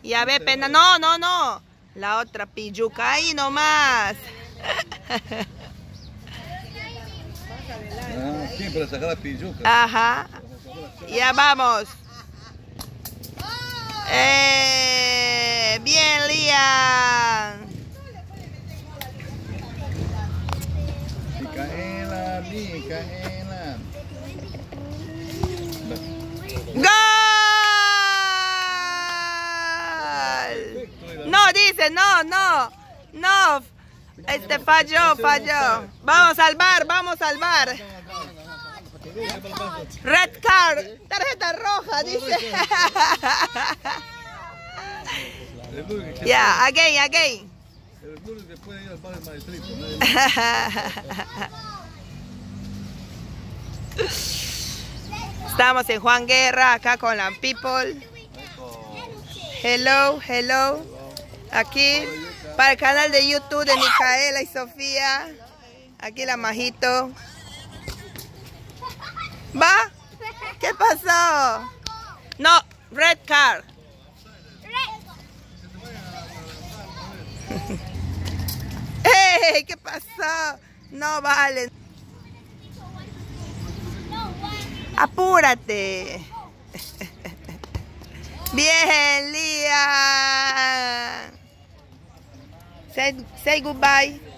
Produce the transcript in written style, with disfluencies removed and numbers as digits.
Ya ve, pena. No, no, no. La otra pilluca ahí nomás. Sí, para sacar la pilluca. Ajá. Ya vamos. Bien, Lian. Micaela, Micaela. ¡Gol! No, dice, no, no. No. Falló. Vamos al bar, Red card, tarjeta roja, dice. Ya, again. El lunes después de ir al bar del maestrito. Estamos en Juan Guerra, acá con la people. Hello. Aquí, para el canal de YouTube de Micaela y Sofía. Aquí la Majito. ¿Va? ¿Qué pasó? No, red card. ¡Hey! ¿Qué pasó? No vale. Apúrate. Bien, Lía. Say goodbye.